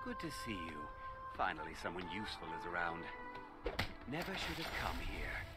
Good to see you. Finally, someone useful is around. Never should have come here.